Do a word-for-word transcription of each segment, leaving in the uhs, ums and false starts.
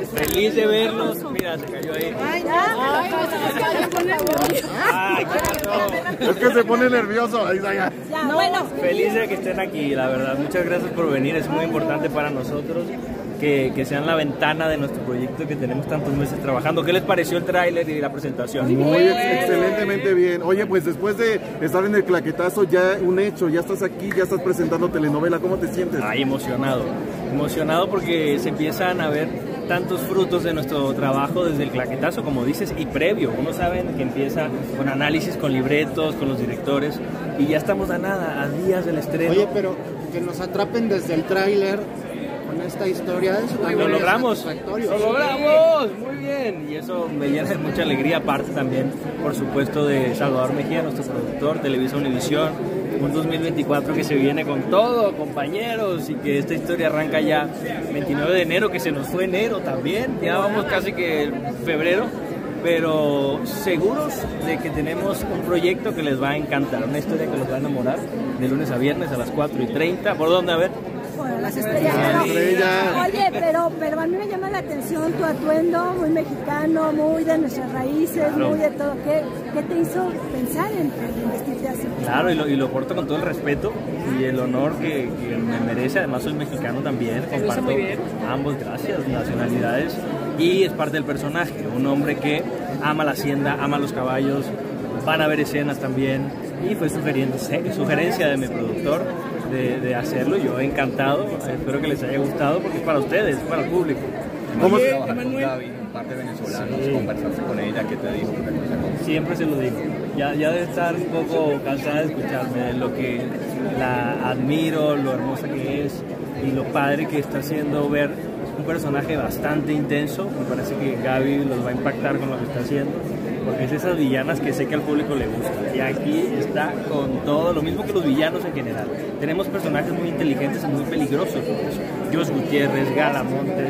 Feliz de verlos. Mira, se cayó ahí. Ay, Ay, ¿qué pasó? Es que se pone nervioso. Ahí está ya. No, bueno. Feliz de que estén aquí, la verdad. Muchas gracias por venir. Es muy importante para nosotros que, que sean la ventana de nuestro proyecto que tenemos tantos meses trabajando. ¿Qué les pareció el tráiler y la presentación? Muy ex excelentemente bien. Oye, pues después de estar en el claquetazo, ya un hecho, ya estás aquí, ya estás presentando telenovela. ¿Cómo te sientes? Ay, emocionado. Emocionado porque se empiezan a ver tantos frutos de nuestro trabajo desde el claquetazo, como dices, y previo. Uno sabe que empieza con análisis, con libretos, con los directores, y ya estamos a nada, a días del estreno. Oye, pero que nos atrapen desde el tráiler con esta historia, eso también lo logramos, es satisfactorio. lo logramos, muy bien, y eso me llena de mucha alegría, aparte también, por supuesto, de Salvador Mejía, nuestro productor, Televisa Univisión, un dos mil veinticuatro que se viene con todo, compañeros, y que esta historia arranca ya veintinueve de enero, que se nos fue enero también, ya vamos casi que en febrero, pero seguros de que tenemos un proyecto que les va a encantar, una historia que los va a enamorar, de lunes a viernes a las cuatro y treinta, ¿por dónde? A ver. Bueno, las estrellas. Pero, oye, pero, pero a mí me llama la atención tu atuendo, muy mexicano, muy de nuestras raíces, claro. Muy de todo. ¿Qué, qué te hizo pensar en, en vestirte así? Claro, y lo, y lo porto con todo el respeto y el honor que, que me merece. Además soy mexicano también, comparto ambos, gracias, nacionalidades. Y es parte del personaje, un hombre que ama la hacienda, ama los caballos, van a ver escenas también. Y fue sugerencia de mi productor de, de hacerlo, yo encantado, espero que les haya gustado porque es para ustedes, es para el público. ¿Cómo se trabaja con Gaby, parte venezolana? Sí. ¿Conversaste con ella? ¿Qué te dijo? Siempre se lo digo, ya, ya debe estar un poco cansada de escucharme, de lo que la admiro, lo hermosa que es y lo padre que está haciendo ver un personaje bastante intenso. Me parece que Gaby los va a impactar con lo que está haciendo, porque es esas villanas que sé que al público le gusta, y aquí está con todo, lo mismo que los villanos en general. Tenemos personajes muy inteligentes y muy peligrosos por eso. Jos Gutiérrez, Gala Montes,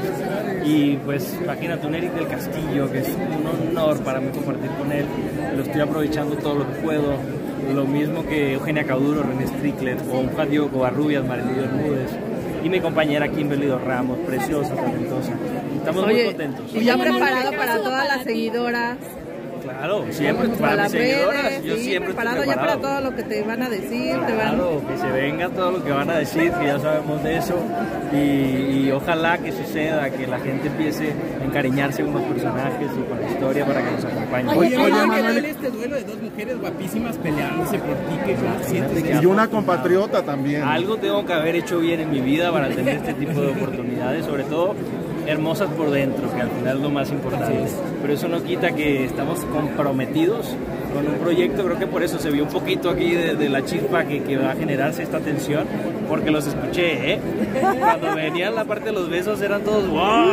y pues imagínate un Eric del Castillo, que es un honor para mí compartir con él, lo estoy aprovechando todo lo que puedo, lo mismo que Eugenia Cauduro, René Strickler, o un Juan Diego Covarrubias, Marily Bermúdez, y mi compañera Kimberly Dos Ramos, preciosa, talentosa. Estamos Oye, muy contentos. Y ya preparado para todas las seguidoras. Claro, siempre para mis seguidoras, yo sí, siempre preparado, estoy preparado ya para todo lo que te van a decir. Claro, te van... que se venga todo lo que van a decir, que ya sabemos de eso, y, y ojalá que suceda, que la gente empiece a encariñarse con los personajes y con la historia para que nos acompañen. Oye, oye, Manuel, este duelo de dos mujeres guapísimas peleándose por ti, ¿qué sientes? Y una compatriota también. Algo tengo que haber hecho bien en mi vida para tener este tipo de oportunidades, sobre todo hermosas por dentro, que al final es lo más importante. Pero eso no quita que estamos comprometidos con un proyecto. Creo que por eso se vio un poquito aquí de, de la chispa que, que va a generarse esta tensión, porque los escuché, ¿eh? Cuando venían la parte de los besos eran todos ¡wow!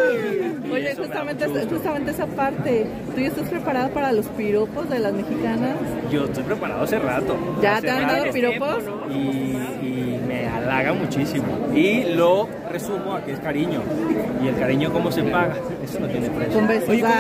Oye, justamente, justamente esa parte, ¿tú ya estás preparado para los piropos de las mexicanas? Yo estoy preparado hace rato. ¿Ya hace te han dado piropos? Y, y me halaga muchísimo. Y lo resumo a que es cariño. Y el cariño, ¿cómo se paga? Eso no tiene precio. Con besos. Oye,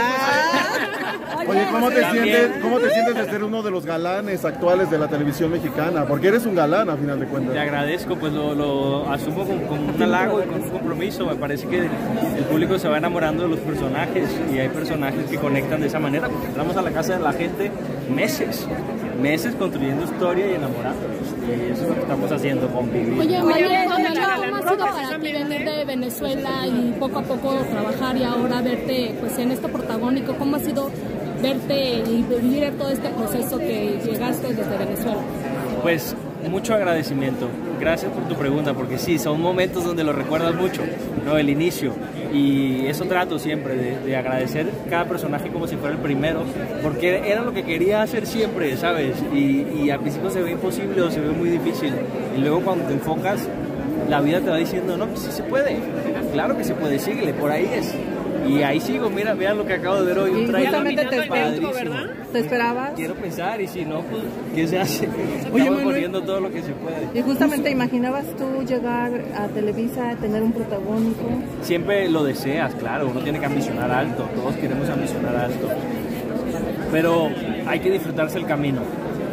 Oye, ¿cómo te, sientes, ¿cómo te sientes de ser uno de los galanes actuales de la televisión mexicana? Porque eres un galán, a final de cuentas. Te agradezco, pues lo, lo asumo con, con un halago y con un compromiso. Me parece que el público se va enamorando de los personajes, y hay personajes que conectan de esa manera, porque entramos a la casa de la gente meses, meses construyendo historia y enamorándonos. Y eso es lo que estamos haciendo, convivir. Oye, Manuel, ¿cómo ha sido para ti venir de Venezuela y poco a poco trabajar y ahora verte pues en esto protagónico? ¿Cómo ha sido verte y vivir todo este proceso que llegaste desde Venezuela? Pues mucho agradecimiento, gracias por tu pregunta, porque sí, son momentos donde lo recuerdas mucho, ¿no? El inicio, y eso trato siempre, de, de agradecer cada personaje como si fuera el primero, porque era lo que quería hacer siempre, ¿sabes? Y, y al principio se ve imposible o se ve muy difícil, y luego cuando te enfocas, la vida te va diciendo, no, pues sí se puede, claro que se puede, síguele, por ahí es. Y ahí sigo, mira, vean lo que acabo de ver hoy. Y justamente te esperaba, ¿verdad? ¿Te esperabas? Quiero pensar, y si no, pues, ¿qué se hace? Estamos poniendo todo lo que se puede. Y justamente, ¿imaginabas tú llegar a Televisa, tener un protagónico? Siempre lo deseas, claro, uno tiene que ambicionar alto, todos queremos ambicionar alto. Pero hay que disfrutarse el camino.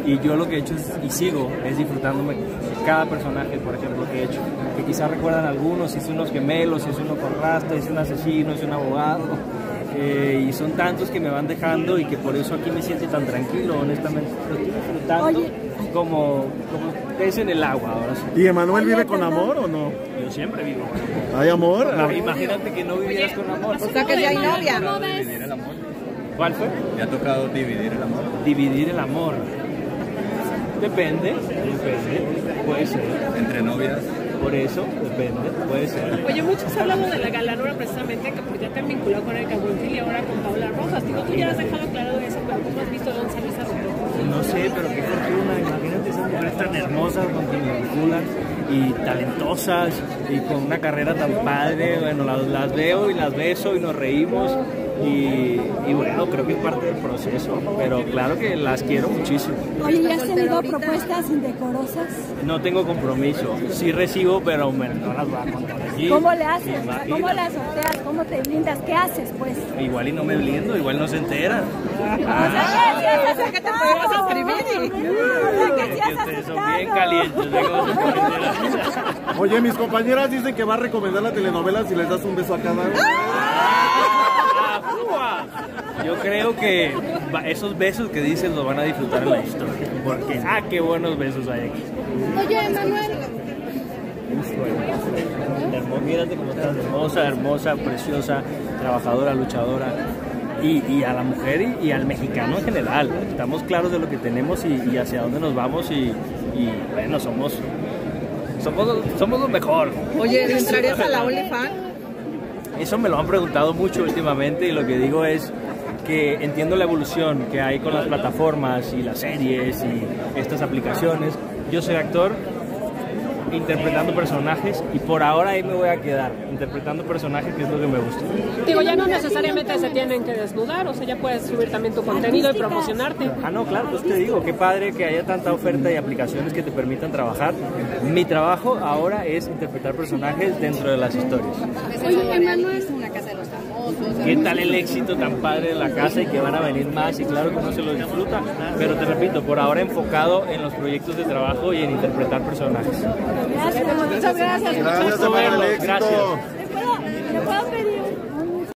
Y yo lo que he hecho es, y sigo, es disfrutándome cada personaje, por ejemplo, que he hecho. Que quizás recuerdan algunos, hice unos gemelos, hice uno con rasta, hice un asesino, hice un abogado. Eh, y son tantos que me van dejando y que por eso aquí me siento tan tranquilo, honestamente. Lo estoy disfrutando. Oye. como, como pez en el agua ahora sí. ¿Y Emanuel vive con amor o no? Yo siempre vivo. ¿Hay amor? No, imagínate que no vivieras con amor. O sea que ya hay novia. Dividir el amor. ¿Cuál fue? ¿Me ha tocado dividir el amor? Dividir el amor. Depende, depende. Puede ser. ¿Entre novias? Por eso, depende, puede ser. Oye, muchos han hablado de la galanura precisamente, que porque ya te han vinculado con el Caguanfil y ahora con Paula Rojas. Digo, tú ya has dejado claro de eso, pero ¿cómo has visto dónde sale esa relación? No sé, pero qué fortuna. Imagínate esas mujeres tan hermosas con quien me vinculan y talentosas y con una carrera tan padre. Bueno, las, las veo y las beso y nos reímos. Y, y bueno, creo que es parte del proceso, pero claro que las quiero muchísimo. Oye, ¿ya has tenido propuestas indecorosas? No tengo compromiso, sí recibo, pero me, no las voy a contar aquí. ¿Cómo le haces? ¿Cómo las sorteas? ¿Cómo te blindas? ¿Qué haces, pues? Igual y no me blindo, igual no se enteran. O sea, que te podemos escribir. Ustedes son bien calientes. Oye, mis compañeras dicen que va a recomendar la telenovela si les das un beso a cada uno. Yo creo que esos besos que dices los van a disfrutar en la historia. Porque, ah, qué buenos besos hay aquí. Oye, Emanuel. Mírate cómo estás, hermosa, hermosa, preciosa, trabajadora, luchadora. Y, y a la mujer y, y al mexicano en general. Estamos claros de lo que tenemos y, y hacia dónde nos vamos y, y bueno, somos, somos, somos lo mejor. Oye, ¿le entrarías a la OnlyFans? Eso me lo han preguntado mucho últimamente y lo que digo es que entiendo la evolución que hay con las plataformas y las series y estas aplicaciones. Yo soy actor interpretando personajes y por ahora ahí me voy a quedar, interpretando personajes, que es lo que me gusta. Digo, ya no necesariamente se tienen que desnudar, o sea, ya puedes subir también tu contenido y promocionarte. Ah, no, claro, pues te digo, qué padre que haya tanta oferta y aplicaciones que te permitan trabajar. Mi trabajo ahora es interpretar personajes dentro de las historias. Oye, Emanuel, es una casa de los famosos. ¿Qué tal el éxito tan padre de la casa y que van a venir más? Y claro que uno se lo disfruta, pero te repito, por ahora enfocado en los proyectos de trabajo y en interpretar personajes. Gracias, muchas gracias. Gracias, Gusto verlos, éxito. gracias. ¿Le puedo, ¿le puedo pedir